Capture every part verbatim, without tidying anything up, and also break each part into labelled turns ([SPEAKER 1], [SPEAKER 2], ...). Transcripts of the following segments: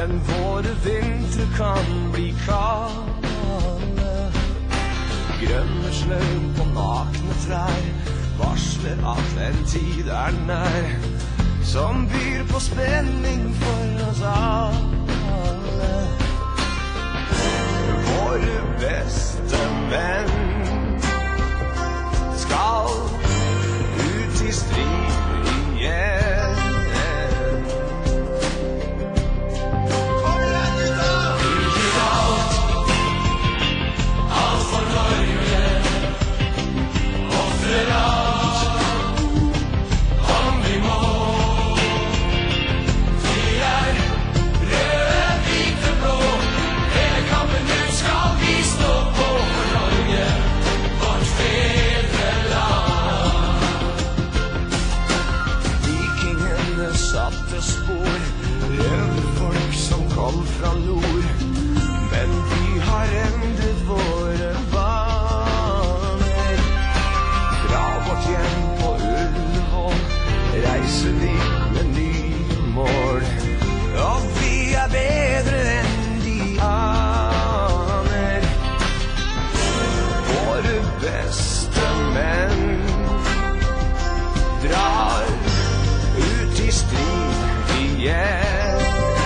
[SPEAKER 1] men våre vintre kan bli kalde. Grønne sløv på nakne trær varsler at en tid er nær, som byr på spenning for oss alle. Våre beste menn skal ut i strid igjen. Satte spor, røverfolk som kom fra nord, men vi har endret våre vaner. Fra vårt hjem på Ullevål reiser vi med nye mål, og vi er bedre enn de aner. Våre beste menn drar ut i strid igjen.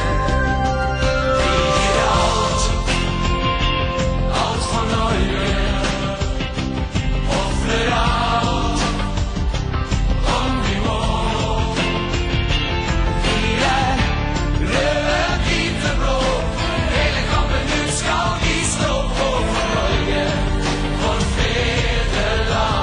[SPEAKER 1] Vi gir alt, alt for Norge, offrer alt, om vi må. Vi er røde, hvite, blå, hele kampen ut skal vi stå på for Norge, for fedreland.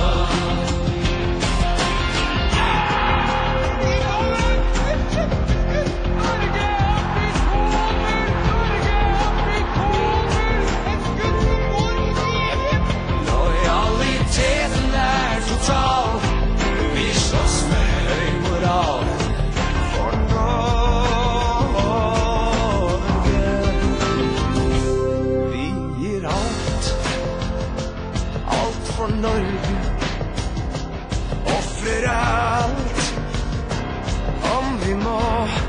[SPEAKER 1] Vi slåss med høy moral for Norge. Vi gir alt, alt for Norge, offrer alt, om vi må.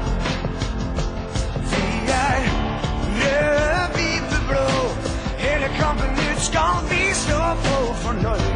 [SPEAKER 1] Vi er røde, hvite, blå, hele kampen ut skal vi stå på for Norge.